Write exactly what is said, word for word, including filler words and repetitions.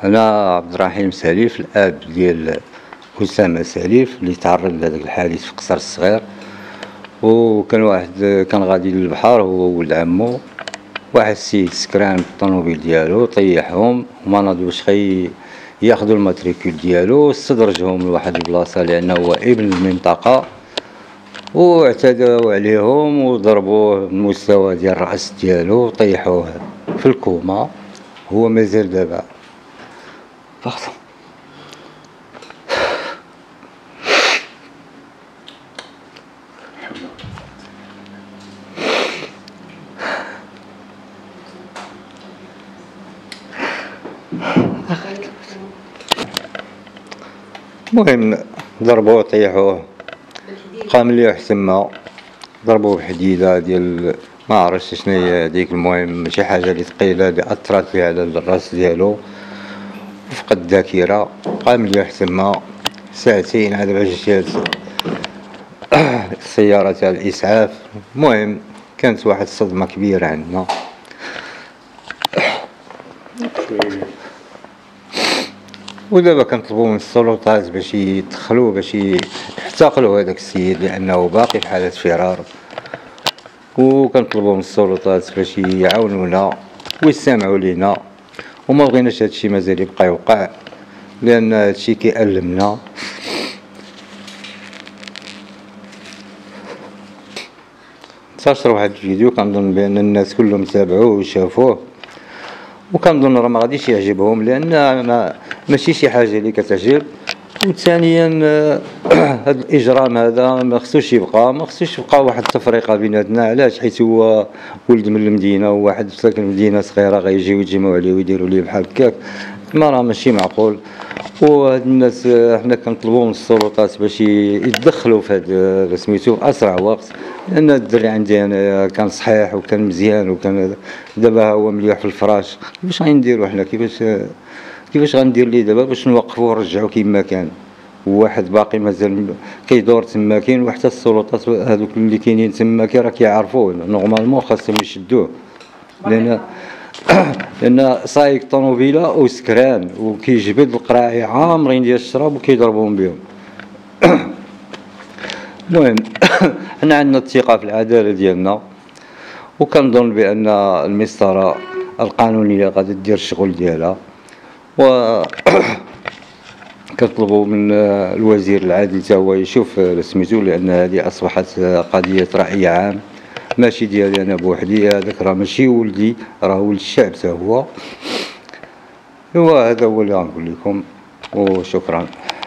أنا عبد الرحيم ساليف، الأب ديال أسامة ساليف اللي تعرض لهذاك الحادث في قصر الصغير. وكان واحد كان غادي للبحر هو وولد عمو، واحد السيد سكران بالطوموبيل ديالو طيحهم، وما ناضوش خي ياخدو الماتريكول ديالو، استدرجهم لواحد البلاصة لأنه هو ابن المنطقة، واعتداو عليهم وضربوه بالمستوى ديال الرأس ديالو وطيحوه في الكوما. هو مازال دابا فاخر. المهم ضربوه طيحوه، قام مليح تما، ضربوه بحديدة ديال ما عرفتش شنو هي هذيك، المهم شي حاجة اللي ثقيلة اللي أثرت فيه على الراس ديالو، فقد الذاكرة، قام مليح تما ساعتين عاد باش جات السيارة تاع الإسعاف. المهم كانت واحد الصدمة كبيرة عندنا. ودابا كنطلبوا من السلطات باش يدخلوا باش يحتقلوا هذاك السيد لأنه باقي في حالة فرار، وكنطلبوا من السلطات باش يعاونونا ويستمعوا لينا، وما بغيناش هادشي مازال يبقى يوقع لأن هادشي كيألمنا. انتشر واحد الفيديو كنظن بأن الناس كلهم تابعوه وشافوه، وكنظن راه ما غاديش يعجبهم لأن ما ماشي شي حاجة اللي كتعجب. وثانيا هذا الإجرام هذا ما خصوش يبقى، ما خصوش يبقى واحد التفرقة بيناتنا. علاش؟ حيت هو ولد من المدينة وواحد ساكن مدينة صغيرة غيجيو يتجمعوا عليه ويديروا ليه بحال هكاك، ما راه ماشي معقول. وهاد الناس حنا كنطلبوا من السلطات باش يتدخلوا في هذا سميتو في أسرع وقت، لأن الدري عندي أنا كان صحيح وكان مزيان وكان دابا هو مليح في الفراش. كيفاش غنديروا حنا؟ كيفاش كيفاش غندير ليه دابا باش نوقفوه ونرجعوه كيما كان؟ وواحد باقي مازال كيدور تما كاين، وحتى السلطات هذوك اللي كاينين تما كي راه كيعرفوه نورمالمون خاصهم يشدوه، لأن لأن سايق طوموبيله وسكران وكيجبد القراعي عامرين ديال الشراب وكيضربهم بهم. المهم حنا عندنا الثقة في العدالة ديالنا، وكنظن بأن المسطرة القانونية غادي دير الشغل ديالها، و كنطلبوا من الوزير العادل حتى هو يشوف سميتو، لأن هذه أصبحت قضية رأي عام ماشي ديالي أنا بوحدي. هذاك راه ماشي ولدي، راه ولد الشعب حتى هو. هو هذا هو اللي غنقول لكم، وشكرا.